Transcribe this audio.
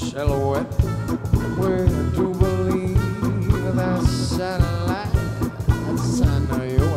silhouette. Where to believe that satellites I know you